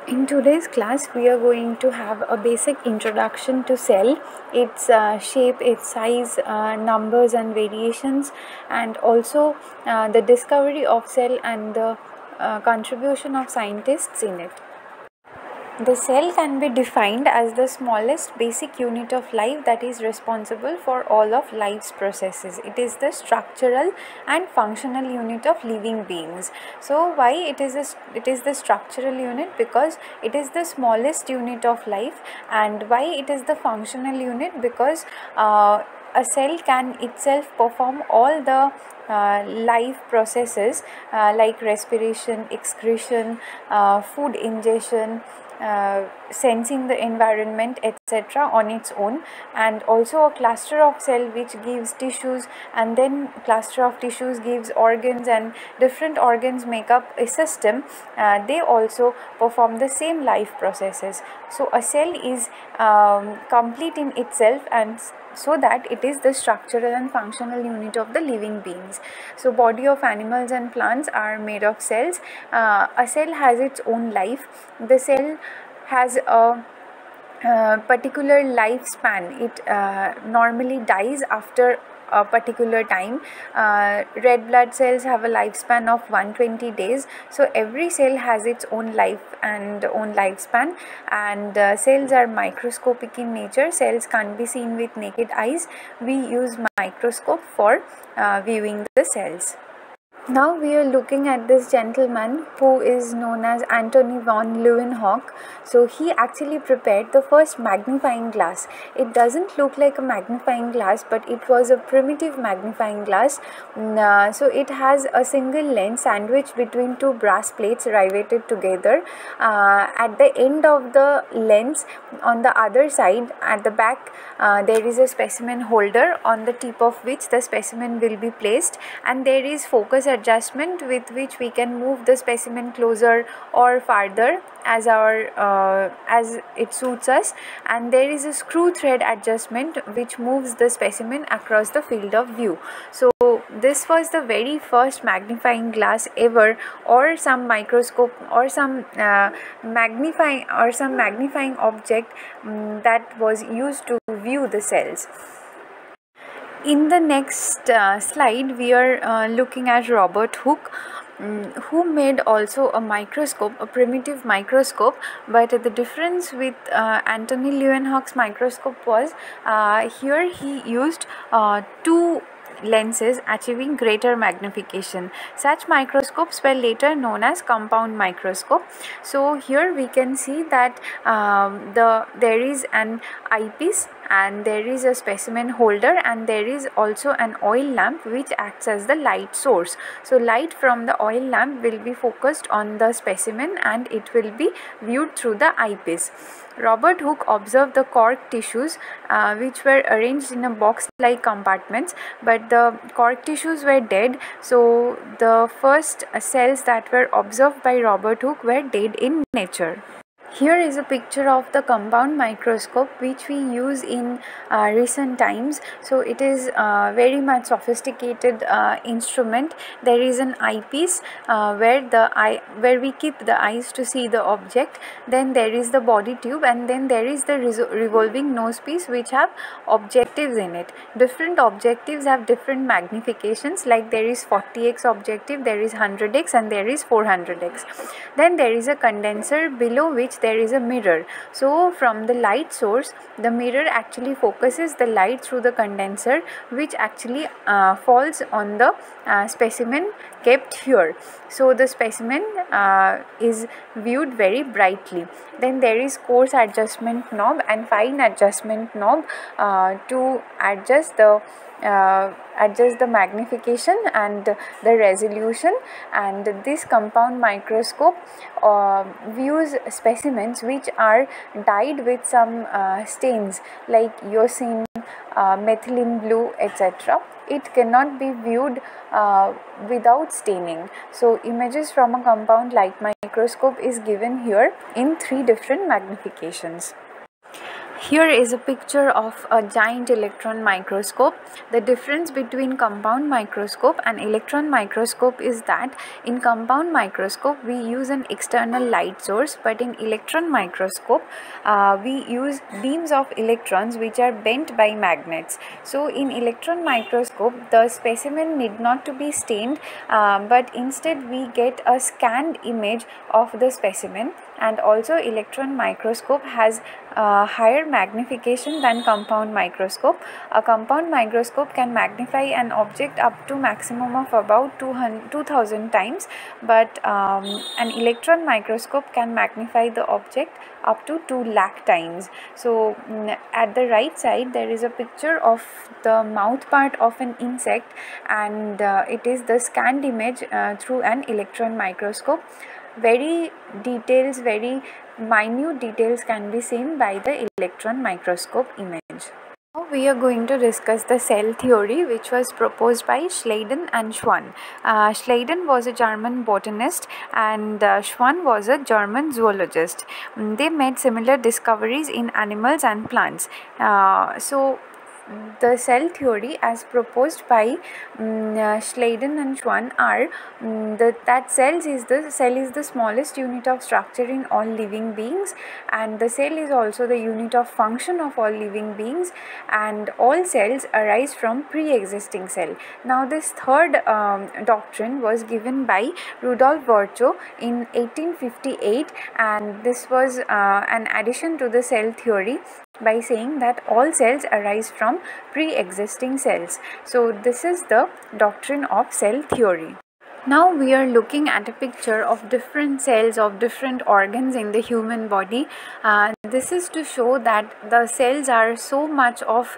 In today's class, we are going to have a basic introduction to cell, its shape, its size, numbers and variations, and also the discovery of cell and the contribution of scientists in it. The cell can be defined as the smallest basic unit of life that is responsible for all of life's processes. It is the structural and functional unit of living beings. So why it is the structural unit? Because it is the smallest unit of life. And why it is the functional unit? Because a cell can itself perform all the life processes like respiration, excretion, food ingestion, sensing the environment, etc. on its own, and also a cluster of cell which gives tissues, and then cluster of tissues gives organs, and different organs make up a system. They also perform the same life processes. So a cell is complete in itself, and so that it is the structural and functional unit of the living beings. So body of animals and plants are made of cells. A cell has its own life. The cell has a particular lifespan. It normally dies after a particular time. Red blood cells have a lifespan of 120 days. So every cell has its own life and own lifespan, and cells are microscopic in nature. Cells can't be seen with naked eyes. We use microscope for viewing the cells. Now we are looking at this gentleman who is known as Antony von Leeuwenhoek. So he actually prepared the first magnifying glass. It doesn't look like a magnifying glass, but it was a primitive magnifying glass. So it has a single lens sandwiched between two brass plates riveted together. At the end of the lens, on the other side at the back, there is a specimen holder on the tip of which the specimen will be placed, and there is focus adjustment with which we can move the specimen closer or farther as it suits us, and there is a screw thread adjustment which moves the specimen across the field of view. So this was the very first magnifying glass ever, or some microscope, or some magnifying object that was used to view the cells. In the next slide, we are looking at Robert Hooke, who made also a microscope, a primitive microscope. But the difference with Antony Leeuwenhoek's microscope was here he used two lenses achieving greater magnification. Such microscopes were later known as compound microscope. So here we can see that there is an eyepiece, and there is a specimen holder, and there is also an oil lamp which acts as the light source. So light from the oil lamp will be focused on the specimen, and it will be viewed through the eyepiece. Robert Hooke observed the cork tissues which were arranged in a box-like compartments, but the cork tissues were dead. So the first cells that were observed by Robert Hooke were dead in nature. Here is a picture of the compound microscope which we use in recent times. So it is very much sophisticated instrument. There is an eyepiece where we keep the eyes to see the object. Then there is the body tube, and then there is the revolving nose piece which have objectives in it. Different objectives have different magnifications, like there is 40x objective, there is 100x, and there is 400x. Then there is a condenser below which there is a mirror. So from the light source, the mirror actually focuses the light through the condenser, which actually falls on the specimen kept here. So the specimen is viewed very brightly. Then there is coarse adjustment knob and fine adjustment knob to adjust the magnification and the resolution. And this compound microscope views specimens which are dyed with some stains like eosine, methylene blue, etc. It cannot be viewed without staining. So images from a compound light microscope is given here in 3 different magnifications. Here is a picture of a giant electron microscope. The difference between compound microscope and electron microscope is that in compound microscope we use an external light source, but in electron microscope we use beams of electrons which are bent by magnets. So in electron microscope the specimen need not to be stained, but instead we get a scanned image of the specimen. And also electron microscope has higher magnification than compound microscope. A compound microscope can magnify an object up to maximum of about 2000 times, but an electron microscope can magnify the object up to 2 lakh times. So at the right side there is a picture of the mouth part of an insect, and it is the scanned image through an electron microscope. Very minute details can be seen by the electron microscope image. Now we are going to discuss the cell theory, which was proposed by Schleiden and Schwann. Schleiden was a German botanist and Schwann was a German zoologist. They made similar discoveries in animals and plants. So the cell theory as proposed by Schleiden and Schwann are that cell is the smallest unit of structure in all living beings, and the cell is also the unit of function of all living beings, and all cells arise from pre-existing cell. Now this third doctrine was given by Rudolf Virchow in 1858, and this was an addition to the cell theory by saying that all cells arise from pre-existing cells. So this is the doctrine of cell theory. Now we are looking at a picture of different cells of different organs in the human body. This is to show that the cells are so much of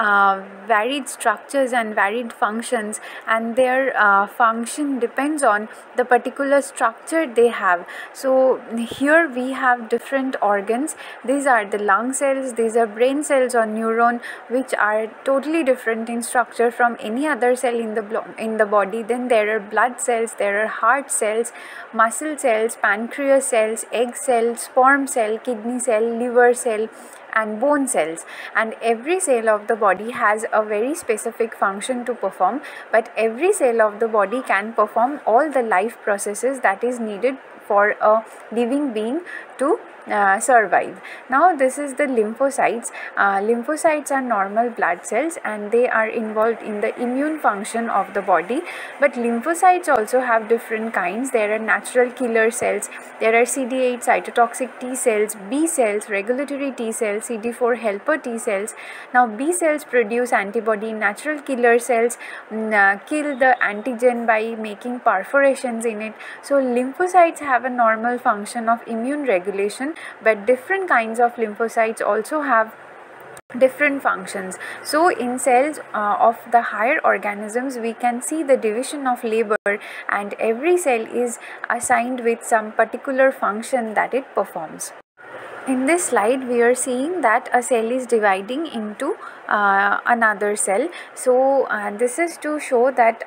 varied structures and varied functions, and their function depends on the particular structure they have. So here we have different organs. These are the lung cells, these are brain cells or neuron, which are totally different in structure from any other cell in the body. Then there are blood cells, there are heart cells, muscle cells, pancreas cells, egg cell, sperm cell, kidney cell, liver cell, and bone cells. And every cell of the body has a very specific function to perform, but every cell of the body can perform all the life processes that is needed for a living being to survive. Now this is the lymphocytes. Lymphocytes are normal blood cells and they are involved in the immune function of the body, but lymphocytes also have different kinds. There are natural killer cells, there are CD8 cytotoxic T cells, B cells, regulatory T cells, CD4 helper T cells. Now B cells produce antibody, natural killer cells kill the antigen by making perforations in it. So lymphocytes have a normal function of immune regulation, but different kinds of lymphocytes also have different functions. So in cells of the higher organisms we can see the division of labor, and every cell is assigned with some particular function that it performs. In this slide we are seeing that a cell is dividing into another cell. So this is to show that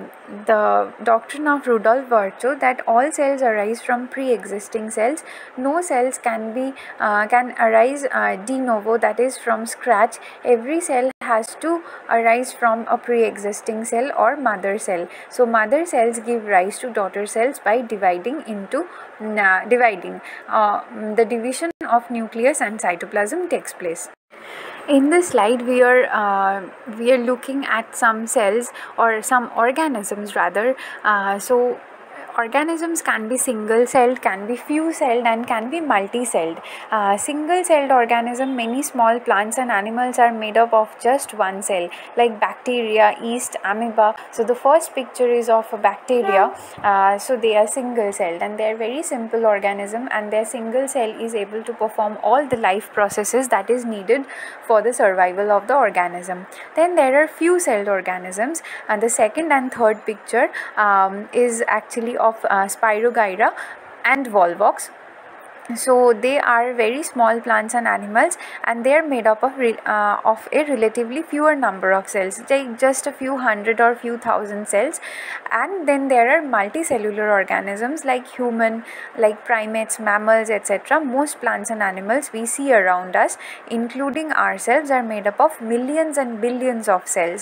the doctrine of Rudolf Virchow, that all cells arise from pre-existing cells. No cells can arise de novo, that is from scratch. Every cell has to arise from a pre-existing cell or mother cell. So mother cells give rise to daughter cells by dividing into the division of nucleus and cytoplasm takes place. In this slide we are looking at some cells or some organisms rather. So organisms can be single celled, can be few celled, and can be multi-celled. Single celled organism, many small plants and animals are made up of just one cell, like bacteria, yeast, amoeba. So the first picture is of a bacteria. So they are single celled and they are very simple organism, and their single cell is able to perform all the life processes that is needed for the survival of the organism. Then there are few celled organisms, and the second and third picture is actually of Spirogyra and Volvox. So they are very small plants and animals, and they are made up of a relatively fewer number of cells, like just a few hundred or few thousand cells. And then there are multicellular organisms like human, like primates, mammals, etc. Most plants and animals we see around us, including ourselves, are made up of millions and billions of cells.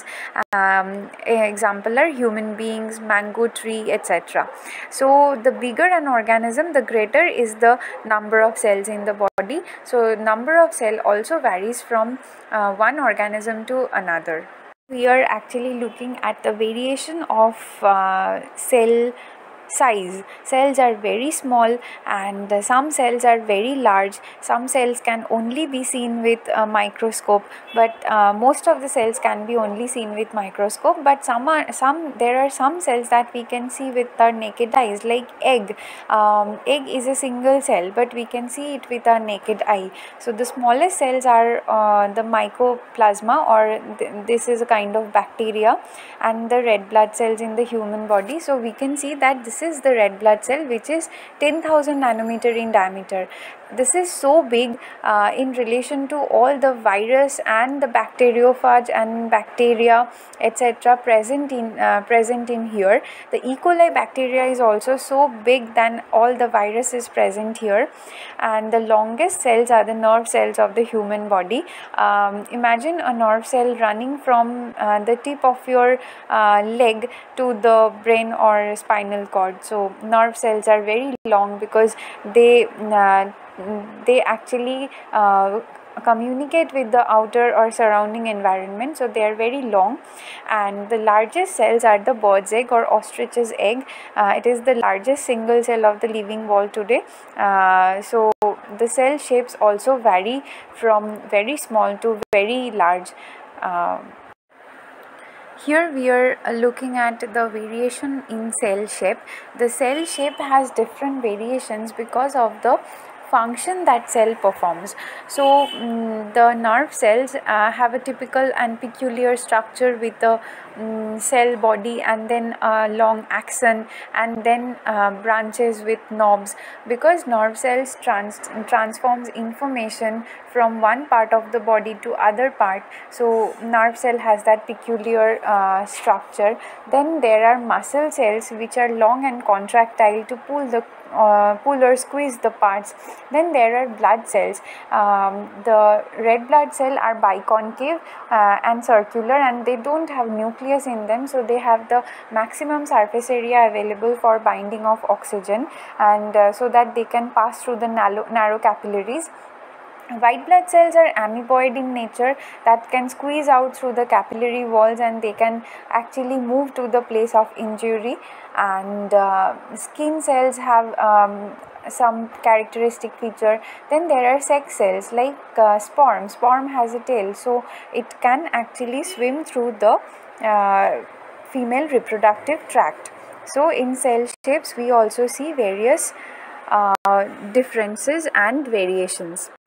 Example are human beings, mango tree, etc. So the bigger an organism, the greater is the number of cells in the body. So number of cell also varies from one organism to another. We are actually looking at the variation of cell size. Cells are very small, and some cells are very large. Some cells can only be seen with a microscope, but most of the cells can be only seen with microscope. But there are some cells that we can see with our naked eyes, like egg. Egg is a single cell, but we can see it with our naked eye. So the smallest cells are the mycoplasma, or this is a kind of bacteria, and the red blood cells in the human body. So we can see that this is the red blood cell, which is 10,000 nanometer in diameter. This is so big in relation to all the virus and the bacteriophage and bacteria, etc. present in here. The E. coli bacteria is also so big than all the viruses present here. And the longest cells are the nerve cells of the human body. Imagine a nerve cell running from the tip of your leg to the brain or spinal cord. So nerve cells are very long because they actually communicate with the outer or surrounding environment, so they are very long. And the largest cells are the bird's egg or ostrich's egg. It is the largest single cell of the living wall today. So the cell shapes also vary from very small to very large. Here we are looking at the variation in cell shape. The cell shape has different variations because of the function that cell performs. So the nerve cells have a typical and peculiar structure with a cell body, and then a long axon, and then branches with knobs, because nerve cells transforms information from one part of the body to other part. So nerve cell has that peculiar structure. Then there are muscle cells, which are long and contractile to pull or squeeze the parts. Then there are blood cells. The red blood cell are biconcave and circular, and they don't have nucleus in them, so they have the maximum surface area available for binding of oxygen, and so that they can pass through the narrow capillaries. White blood cells are amoeboid in nature, that can squeeze out through the capillary walls, and they can actually move to the place of injury. And skin cells have some characteristic feature. Then there are sex cells like sperm. Sperm has a tail, so it can actually swim through the female reproductive tract. So in cell shapes we also see various differences and variations.